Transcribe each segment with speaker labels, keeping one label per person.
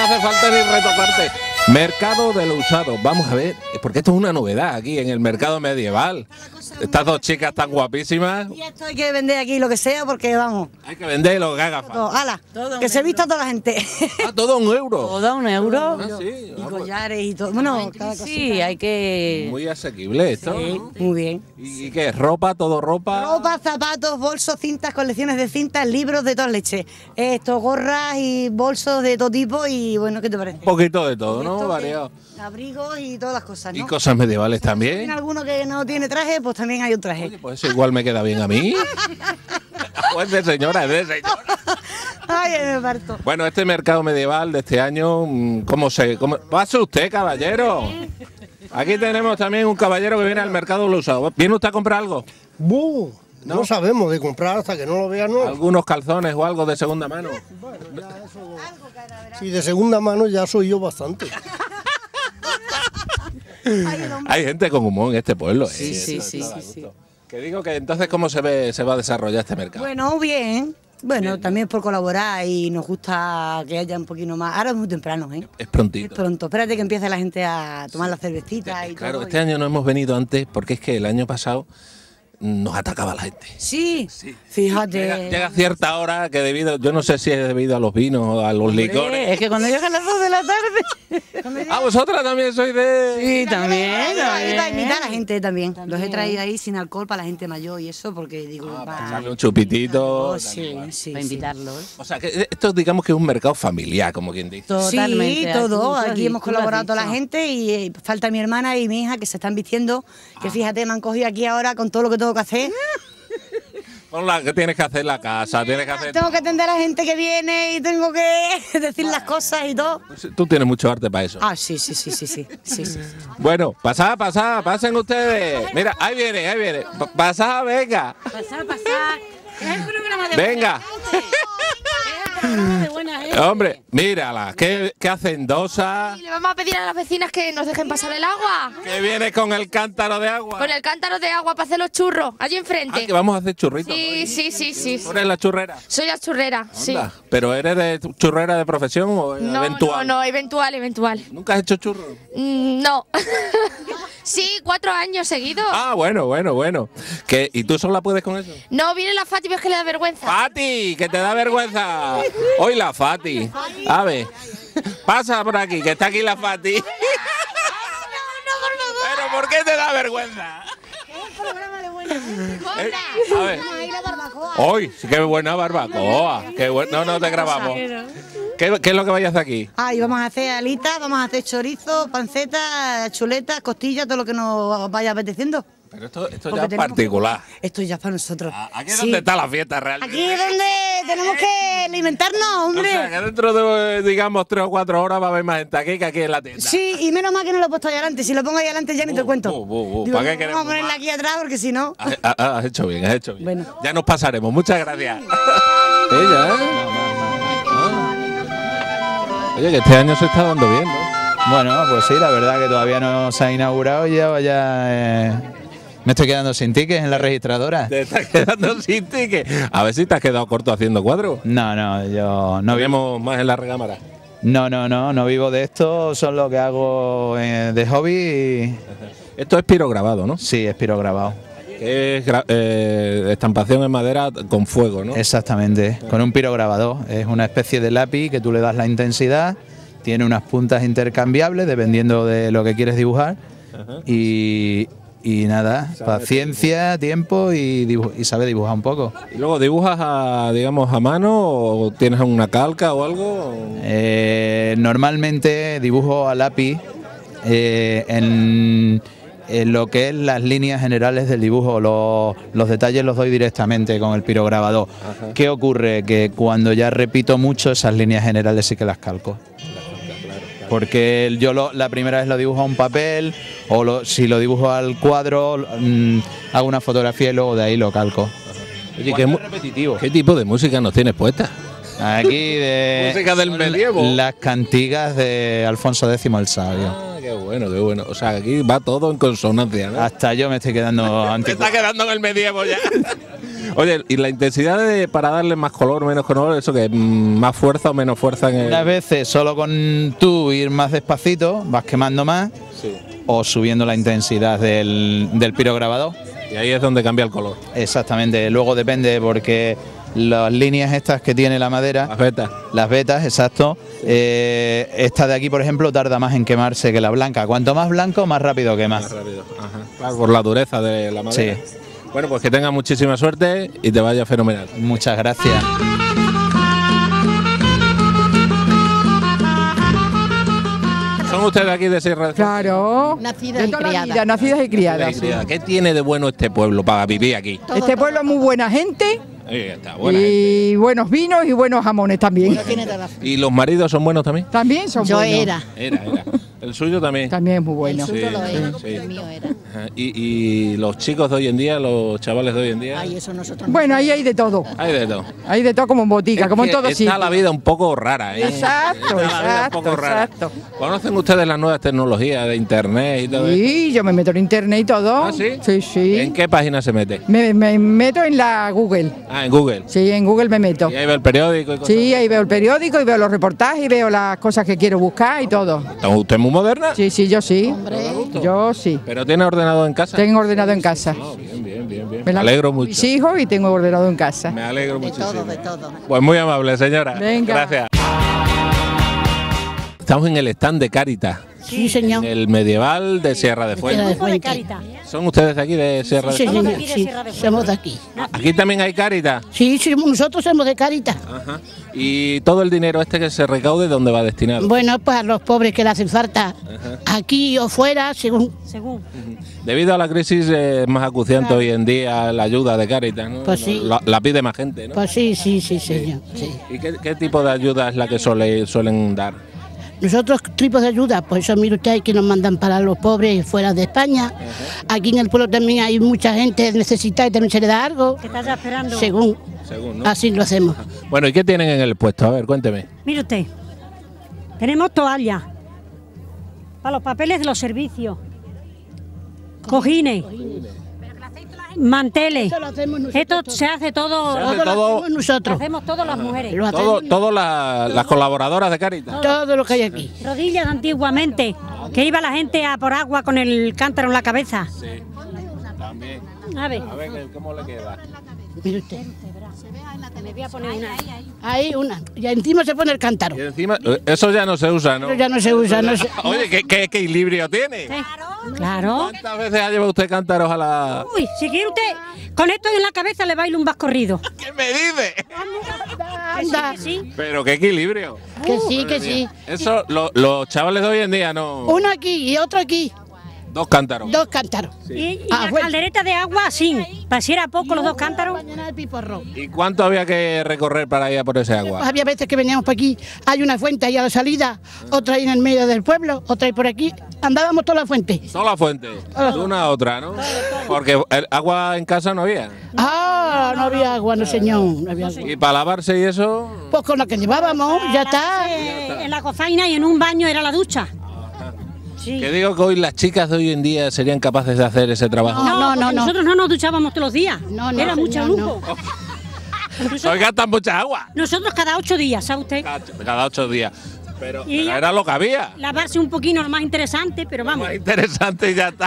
Speaker 1: no hace falta ni retocarte. Mercado de lo usado. Vamos a ver, porque esto es una novedad aquí en el mercado medieval. Estas dos chicas tan guapísimas.
Speaker 2: Y esto hay que vender aquí lo que sea porque vamos.
Speaker 1: Hay que vender lo que haga falta.
Speaker 2: ¡Hala! Que se vista toda la gente.
Speaker 1: Ah, todo €1.
Speaker 3: Todo €1.
Speaker 1: Ah, sí,
Speaker 2: Y
Speaker 1: vamos.
Speaker 2: collares y todo. Bueno, cada cosa.
Speaker 3: Sí, hay que...
Speaker 1: Muy asequible esto.
Speaker 2: Sí,
Speaker 1: ¿no?
Speaker 2: muy bien.
Speaker 1: ¿Y qué es? ¿Ropa? ¿Todo ropa?
Speaker 2: Ropa, zapatos, bolsos, cintas, colecciones de cintas, libros de todas leches. Esto, gorras y bolsos de todo tipo y bueno, ¿qué te parece?
Speaker 1: Un poquito de todo, ¿no?
Speaker 2: Esto que-
Speaker 1: Variado.
Speaker 2: Abrigos y todas las cosas,
Speaker 1: Y
Speaker 2: ¿no?
Speaker 1: cosas medievales
Speaker 2: Si
Speaker 1: también.
Speaker 2: tiene alguno que no tiene traje, pues también hay un traje.
Speaker 1: Oye, pues eso igual me queda bien a mí. Pues de señora, de señora.
Speaker 2: Ay, me parto.
Speaker 1: Bueno, este mercado medieval de este año, ¿cómo pase usted, caballero? Aquí tenemos también un caballero que viene al mercado de lo usado. ¿Viene usted a comprar algo?
Speaker 4: ¡Bu! No sabemos de comprar hasta que no lo vean, ¿no?
Speaker 1: ¿Algunos calzones o algo de segunda mano?
Speaker 4: Si de segunda mano ya soy yo bastante.
Speaker 1: Hay gente con humor en este pueblo.
Speaker 3: Sí, sí,
Speaker 1: Esto
Speaker 3: sí,
Speaker 1: está
Speaker 3: sí,
Speaker 1: a
Speaker 3: sí.
Speaker 1: gusto. Que digo que entonces, ¿cómo se va a desarrollar este mercado?
Speaker 2: Bueno, bien. Bueno, también por colaborar y nos gusta que haya un poquito más. Ahora es muy temprano, ¿eh?
Speaker 1: Es
Speaker 2: Es
Speaker 1: prontito.
Speaker 2: pronto. Espérate que empiece la gente a tomar la cervecita y
Speaker 1: Claro,
Speaker 2: todo.
Speaker 1: este año no hemos venido antes porque es que el año pasado nos atacaba la gente.
Speaker 2: Sí, fíjate.
Speaker 1: Llega cierta hora que yo no sé si es debido a los vinos o a los licores.
Speaker 3: Es que cuando llegan las 2 de la tarde...
Speaker 1: Ah, vosotras también sois de...
Speaker 3: Sí, también.
Speaker 2: Y para invitar a la gente también. Los he traído ahí sin alcohol para la gente mayor y eso, porque digo,
Speaker 1: Echarle un chupitito.
Speaker 2: Oh, sí, sí,
Speaker 3: Para
Speaker 2: sí.
Speaker 3: invitarlos.
Speaker 1: O sea, que esto digamos que es un mercado familiar, como quien dice.
Speaker 3: Totalmente.
Speaker 2: Sí, todo.
Speaker 3: Tú
Speaker 2: Aquí
Speaker 3: has
Speaker 2: hemos
Speaker 3: dicho,
Speaker 2: colaborado
Speaker 3: tú
Speaker 2: toda
Speaker 3: has
Speaker 2: la
Speaker 3: dicho.
Speaker 2: gente y falta mi hermana y mi hija que se están vistiendo. Que fíjate, me han cogido aquí ahora con todo lo que tengo que hacer.
Speaker 1: Con la que tienes que hacer la casa, tienes que hacer...
Speaker 2: Tengo que atender a la gente que viene y tengo que decir las cosas y todo.
Speaker 1: Tú tienes mucho arte para eso.
Speaker 2: Ah, sí, sí, sí, sí, sí, sí, sí.
Speaker 1: Bueno, pasad, pasen ustedes. Mira, ahí viene, ahí viene. Pasad, venga.
Speaker 3: Pasar. Es el programa de
Speaker 1: Venga.
Speaker 3: de buena gente.
Speaker 1: Hombre, mírala, qué hacendosa,
Speaker 5: Y le vamos a pedir a las vecinas que nos dejen pasar el agua.
Speaker 1: que viene con el cántaro de agua.
Speaker 5: Con el cántaro de agua para hacer los churros, allí
Speaker 1: Ah,
Speaker 5: enfrente.
Speaker 1: que vamos a hacer churritos.
Speaker 5: Sí, sí, sí, sí.
Speaker 1: ¿Tú eres la churrera?
Speaker 5: Soy la churrera, sí.
Speaker 1: Anda, ¿pero eres de churrera de profesión o
Speaker 5: No,
Speaker 1: eventual?
Speaker 5: no, eventual.
Speaker 1: ¿Nunca has hecho churros?
Speaker 5: No. Sí, 4 años seguidos.
Speaker 1: Ah, bueno. ¿Y tú sola puedes con eso?
Speaker 5: No, viene la Fati, ves que le da vergüenza.
Speaker 1: ¡Fati! ¡Que te da vergüenza! Hoy la Fati. A ver, pasa por aquí, que está aquí la Fati. ¿Pero por qué te da vergüenza? A ver. Hoy, sí, qué buena barbacoa. No te grabamos. ¿Qué es lo que vais a hacer aquí?
Speaker 2: Ah, y vamos a hacer alitas, vamos a hacer chorizo, panceta, chuletas, costillas, todo lo que nos vaya apeteciendo.
Speaker 1: Pero esto ya
Speaker 2: Porque
Speaker 1: es
Speaker 2: tenemos-
Speaker 1: particular.
Speaker 2: Esto ya es para nosotros.
Speaker 1: Aquí es
Speaker 2: Sí.
Speaker 1: donde está la fiesta realmente.
Speaker 2: Aquí es donde tenemos que alimentarnos,
Speaker 1: O
Speaker 2: hombre.
Speaker 1: sea, que dentro de, digamos, 3 o 4 horas va a haber más gente aquí que aquí en la tienda.
Speaker 2: Sí, y menos mal que no lo he puesto ahí adelante. Si lo pongo ahí adelante ya ni te cuento. Digo,
Speaker 1: ¿Para qué
Speaker 2: vamos
Speaker 1: queremos
Speaker 2: a ponerla
Speaker 1: más?
Speaker 2: aquí atrás porque si no.
Speaker 1: Has hecho bien, has hecho bien.
Speaker 2: Bueno.
Speaker 1: Ya nos pasaremos. Muchas gracias. Ella, ¿eh? Oye, que este año se está dando bien, ¿no?
Speaker 6: Bueno, pues sí, la verdad que todavía no se ha inaugurado y ya me estoy quedando sin tickets en la registradora.
Speaker 1: Te estás quedando sin ticket. A ver si te has quedado corto haciendo cuadros.
Speaker 6: No, yo no
Speaker 1: Nos
Speaker 6: vivo.
Speaker 1: vemos más en la recámara.
Speaker 6: No vivo de esto, son lo que hago de hobby y
Speaker 1: Esto es pirograbado, ¿no?
Speaker 6: sí, es pirograbado.
Speaker 1: Que es estampación en madera con fuego, ¿no?
Speaker 6: Exactamente, con un pirograbador. Es una especie de lápiz que tú le das la intensidad, tiene unas puntas intercambiables dependiendo de lo que quieres dibujar y nada, paciencia, tiempo y saber dibujar un poco.
Speaker 1: ¿Y luego dibujas, digamos, a mano o tienes una calca o algo?
Speaker 6: Normalmente dibujo a lápiz en lo que es las líneas generales del dibujo, los detalles los doy directamente con el pirograbador.
Speaker 1: Ajá.
Speaker 6: ¿Qué ocurre? Que cuando ya repito mucho, esas líneas generales sí que las calco. Porque yo la primera vez lo dibujo a un papel o si lo dibujo al cuadro, hago una fotografía y luego de ahí lo calco.
Speaker 1: Oye,
Speaker 6: repetitivo.
Speaker 1: ¿qué tipo de música nos tienes puesta?
Speaker 6: Aquí de
Speaker 1: Música del medievo.
Speaker 6: las cantigas de Alfonso X el Sabio.
Speaker 1: Ah, qué bueno, qué bueno. O sea, aquí va todo en consonancia, ¿no?
Speaker 6: Hasta yo me estoy quedando
Speaker 1: Te
Speaker 6: antiguo.
Speaker 1: está quedando en el medievo ya. Oye, ¿y la intensidad para darle más color, menos color, eso que más fuerza o menos fuerza en el...?
Speaker 6: Unas veces solo con tú ir más despacito, vas quemando más,
Speaker 1: Sí.
Speaker 6: o subiendo la intensidad del pirograbador.
Speaker 1: Y ahí es donde cambia el color.
Speaker 6: Exactamente, luego depende porque las líneas estas que tiene la madera,
Speaker 1: las
Speaker 6: vetas, exacto, esta de aquí, por ejemplo, tarda más en quemarse que la blanca. Cuanto más blanco, más rápido quema.
Speaker 1: Más rápido, ajá. Claro, por la dureza de la madera.
Speaker 6: Sí.
Speaker 1: Bueno, pues que tengas muchísima suerte y te vaya fenomenal.
Speaker 6: Muchas gracias.
Speaker 1: ¿Son ustedes aquí de Sierra de Fuente?
Speaker 7: Claro,
Speaker 8: Nacidas
Speaker 7: de
Speaker 8: y
Speaker 7: toda la
Speaker 8: criadas.
Speaker 7: vida, nacidas y criadas.
Speaker 1: ¿Qué tiene de bueno este pueblo para vivir aquí?
Speaker 7: Este pueblo es muy buena gente
Speaker 1: Ahí está, buena
Speaker 7: y buenos vinos y buenos jamones también.
Speaker 1: gente. ¿Y los maridos son buenos también?
Speaker 7: También son
Speaker 8: Yo
Speaker 7: buenos.
Speaker 8: era.
Speaker 1: Era. El suyo también.
Speaker 7: También es muy bueno.
Speaker 8: El suyo lo
Speaker 1: sí,
Speaker 8: era,
Speaker 1: sí.
Speaker 8: el mío era.
Speaker 1: Ajá. ¿Y los chicos de hoy en día, los chavales de hoy en día?
Speaker 8: Ay, eso nosotros no.
Speaker 7: Bueno, ahí hay de todo.
Speaker 1: Hay de todo.
Speaker 7: Hay de todo como en botica, como en
Speaker 1: Es que
Speaker 7: todo
Speaker 1: está
Speaker 7: sitio.
Speaker 1: la vida un poco rara, ¿eh?
Speaker 7: Exacto,
Speaker 1: Está la vida
Speaker 7: exacto,
Speaker 1: un poco rara.
Speaker 7: exacto.
Speaker 1: ¿Conocen ustedes las nuevas tecnologías de internet y todo eso?
Speaker 7: Sí, yo me meto en internet y todo.
Speaker 1: ¿Ah, sí?
Speaker 7: Sí, sí.
Speaker 1: ¿En qué página se mete?
Speaker 7: Me meto en la Google.
Speaker 1: Ah, en Google.
Speaker 7: Sí, en Google me meto.
Speaker 1: Y ahí ve el periódico y cosas.
Speaker 7: Sí, ahí veo el periódico y veo los reportajes y veo las cosas que quiero buscar y todo.
Speaker 1: ¿Está usted muy moderna?
Speaker 7: Sí, sí, yo sí. Yo sí.
Speaker 1: ¿Pero tiene ordenador en casa?
Speaker 7: Tengo ordenado en casa.
Speaker 1: Bien.
Speaker 7: Me
Speaker 1: Me alegro mucho.
Speaker 7: Mis hijos y tengo ordenado en casa.
Speaker 1: Me alegro
Speaker 8: De
Speaker 1: muchísimo.
Speaker 8: todo, de todo.
Speaker 1: Pues muy amable, señora.
Speaker 7: Venga.
Speaker 1: Gracias. Estamos en el stand de Cáritas,
Speaker 8: Sí, señor.
Speaker 1: en el medieval de Sierra de
Speaker 8: Sierra de
Speaker 1: Fuente.
Speaker 8: Fuente.
Speaker 1: ¿Son ustedes de aquí de Sierra
Speaker 8: Sí,
Speaker 1: de Fuente?
Speaker 8: señor, sí, somos de aquí.
Speaker 1: Aquí también hay Cáritas.
Speaker 8: Sí, sí, nosotros somos de Cáritas.
Speaker 1: Ajá. ¿Y todo el dinero este que se recaude, dónde va destinado?
Speaker 8: Bueno, pues a los pobres que le hacen falta, aquí o fuera, según.
Speaker 1: Debido a la crisis es más acuciante hoy en día la ayuda de Cáritas, ¿no?
Speaker 8: Pues sí.
Speaker 1: La pide más gente, ¿no?
Speaker 8: Pues sí, señor. Sí.
Speaker 1: ¿Y qué tipo de ayuda es la que suelen dar?
Speaker 8: Nosotros tipos de ayuda, pues eso mire usted, hay que nos mandan para los pobres fuera de España. Aquí en el pueblo también hay mucha gente necesitada y también se le da algo.
Speaker 3: ¿Qué estás esperando?
Speaker 8: Según,
Speaker 1: ¿no?
Speaker 8: así lo hacemos.
Speaker 1: Bueno, ¿y qué tienen en el puesto? A ver, cuénteme.
Speaker 3: Mire usted, tenemos toallas para los papeles de los servicios, cojines, manteles.
Speaker 8: Eso lo hacemos nosotros.
Speaker 3: Esto se hace todo,
Speaker 1: Se hace
Speaker 8: Todo lo
Speaker 1: todo-
Speaker 8: hacemos nosotros.
Speaker 3: lo hacemos todas las mujeres.
Speaker 8: Lo hacemos
Speaker 1: Todas las colaboradoras de Cáritas.
Speaker 8: todo lo que hay aquí.
Speaker 3: Rodillas antiguamente, que iba la gente a por agua con el cántaro en la cabeza.
Speaker 1: Sí, también.
Speaker 3: A ver,
Speaker 1: A ver, ¿cómo le queda?
Speaker 8: Mire usted.
Speaker 3: le voy a poner una.
Speaker 8: Ahí una. Y encima se pone el cántaro.
Speaker 1: Y encima, eso ya no se usa, ¿no?
Speaker 8: Eso ya no se usa, no se.
Speaker 1: Oye, ¿qué equilibrio tiene?
Speaker 3: Claro.
Speaker 1: ¿Cuántas veces ha llevado usted cántaros a la...?
Speaker 3: Uy, si quiere usted, con esto en la cabeza le bailo un vascorrido.
Speaker 1: ¿Qué me dice?
Speaker 8: Anda.
Speaker 3: Sí.
Speaker 1: Pero qué equilibrio.
Speaker 8: Que sí, que sí.
Speaker 1: Eso, los chavales de hoy en día no...
Speaker 8: Uno aquí y otro aquí.
Speaker 1: Dos cántaros.
Speaker 8: Dos cántaros.
Speaker 3: Y
Speaker 8: Ah,
Speaker 3: la
Speaker 8: bueno.
Speaker 3: caldereta de agua así, para si era poco los dos cántaros.
Speaker 8: Mañana el piporro.
Speaker 1: ¿Y cuánto había que recorrer para ir a por ese
Speaker 8: Pues
Speaker 1: agua?
Speaker 8: había veces que veníamos por aquí, hay una fuente ahí a la salida, otra ahí en el medio del pueblo, otra ahí por aquí. Andábamos toda la fuente.
Speaker 1: Solo la fuente, de una a otra, ¿no? Porque el agua en casa no había.
Speaker 8: Ah, no había agua, no señor, no había agua.
Speaker 1: Y para lavarse y eso...
Speaker 8: Pues con lo que llevábamos, ya está.
Speaker 3: En la cozaina y en un baño era la ducha. Sí.
Speaker 1: Que digo que hoy las chicas de hoy en día serían capaces de hacer ese trabajo.
Speaker 8: No, no,
Speaker 3: porque
Speaker 8: no.
Speaker 3: nosotros no nos duchábamos todos los días.
Speaker 8: No, no,
Speaker 3: era mucho
Speaker 8: señor,
Speaker 3: lujo.
Speaker 1: Hoy gastan mucha agua.
Speaker 3: Nosotros cada 8 días, ¿sabe usted?
Speaker 1: Cada 8 días. Pero
Speaker 3: Y ya-
Speaker 1: era lo que había.
Speaker 3: Lavarse un poquito lo más interesante, pero vamos.
Speaker 1: Más interesante y ya está.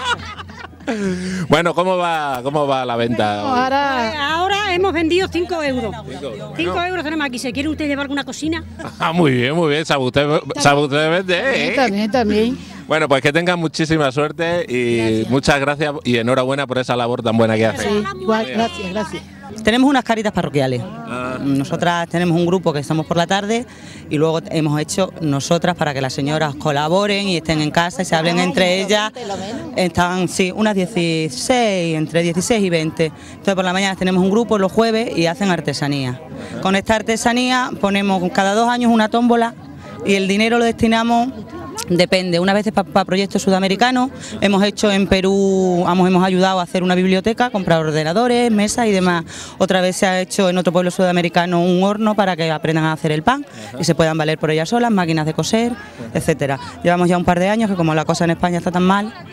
Speaker 1: Bueno, ¿cómo va la venta? hoy?
Speaker 3: Ahora hemos vendido 5 euros. 5 euros tenemos aquí. ¿Se quiere usted llevar alguna cocina?
Speaker 1: Ah, muy bien, muy bien. Sabe usted vender, ¿eh?
Speaker 8: También, también.
Speaker 1: Bueno, pues que tengan muchísima suerte y muchas gracias y enhorabuena por esa labor tan buena que hacen.
Speaker 8: Sí, igual, gracias, gracias.
Speaker 9: Tenemos unas caritas parroquiales.
Speaker 1: Ah.
Speaker 9: Nosotras tenemos un grupo que estamos por la tarde y luego hemos hecho nosotras para que las señoras colaboren y estén en casa y se hablen entre ellas. Están, sí, unas 16, entre 16 y 20. Entonces por la mañana tenemos un grupo los jueves y hacen artesanía. Con esta artesanía ponemos cada 2 años una tómbola y el dinero lo destinamos. Depende, unas veces para proyectos sudamericanos, hemos hecho en Perú, hemos ayudado a hacer una biblioteca, comprar ordenadores, mesas y demás. Otra vez se ha hecho en otro pueblo sudamericano un horno para que aprendan a hacer el pan y se puedan valer por ellas solas, máquinas de coser, etcétera. Llevamos ya un par de años que como la cosa en España está tan mal,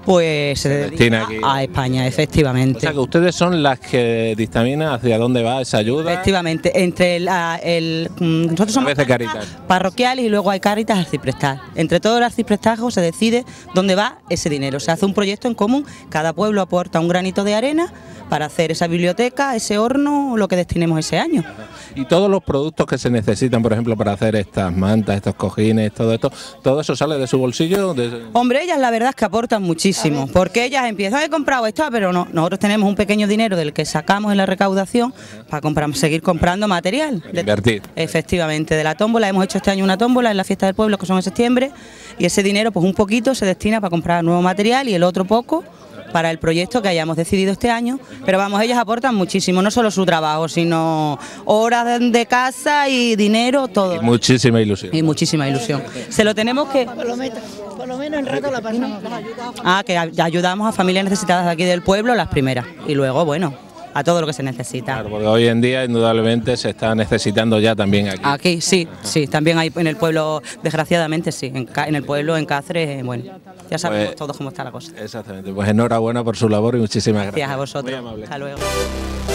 Speaker 9: pues se
Speaker 1: destina
Speaker 9: dedica
Speaker 1: aquí.
Speaker 9: a España, efectivamente.
Speaker 1: O sea que ustedes son las que dictaminan hacia dónde va esa ayuda.
Speaker 9: Efectivamente, entre nosotros somos
Speaker 1: A veces Caritas.
Speaker 9: parroquiales y luego hay Caritas arciprestal. Entre todos los arciprestazgos se decide dónde va ese dinero. Se hace un proyecto en común, cada pueblo aporta un granito de arena para hacer esa biblioteca, ese horno, lo que destinemos ese año.
Speaker 1: Y todos los productos que se necesitan, por ejemplo, para hacer estas mantas, estos cojines, todo esto, todo eso sale de su bolsillo.
Speaker 9: Hombre, ellas la verdad es que aportan muchísimo, porque ellas empiezan, he comprado esto, pero no, nosotros tenemos un pequeño dinero del que sacamos en la recaudación para seguir comprando material.
Speaker 1: Invertir.
Speaker 9: Efectivamente, de la tómbola, hemos hecho este año una tómbola en la fiesta del pueblo, que son en septiembre, y ese dinero, pues un poquito se destina para comprar nuevo material y el otro poco para el proyecto que hayamos decidido este año, pero vamos, ellas aportan muchísimo, no solo su trabajo, sino horas de casa y dinero, todo.
Speaker 1: Y muchísima ilusión.
Speaker 9: Y muchísima ilusión. Se lo tenemos que...
Speaker 8: Por lo menos en rato la pasamos.
Speaker 9: que ayudamos a familias necesitadas de aquí del pueblo, las primeras, y luego, bueno, a todo lo que se necesita.
Speaker 1: Claro, porque hoy en día indudablemente se está necesitando ya también aquí.
Speaker 9: Aquí sí, también hay en el pueblo, desgraciadamente sí, en el pueblo, en Cáceres, bueno, ya sabemos
Speaker 1: Pues,
Speaker 9: todos cómo está la cosa.
Speaker 1: Exactamente, pues enhorabuena por su labor y muchísimas gracias.
Speaker 9: Gracias a vosotros.
Speaker 1: Muy amable.
Speaker 9: Hasta luego.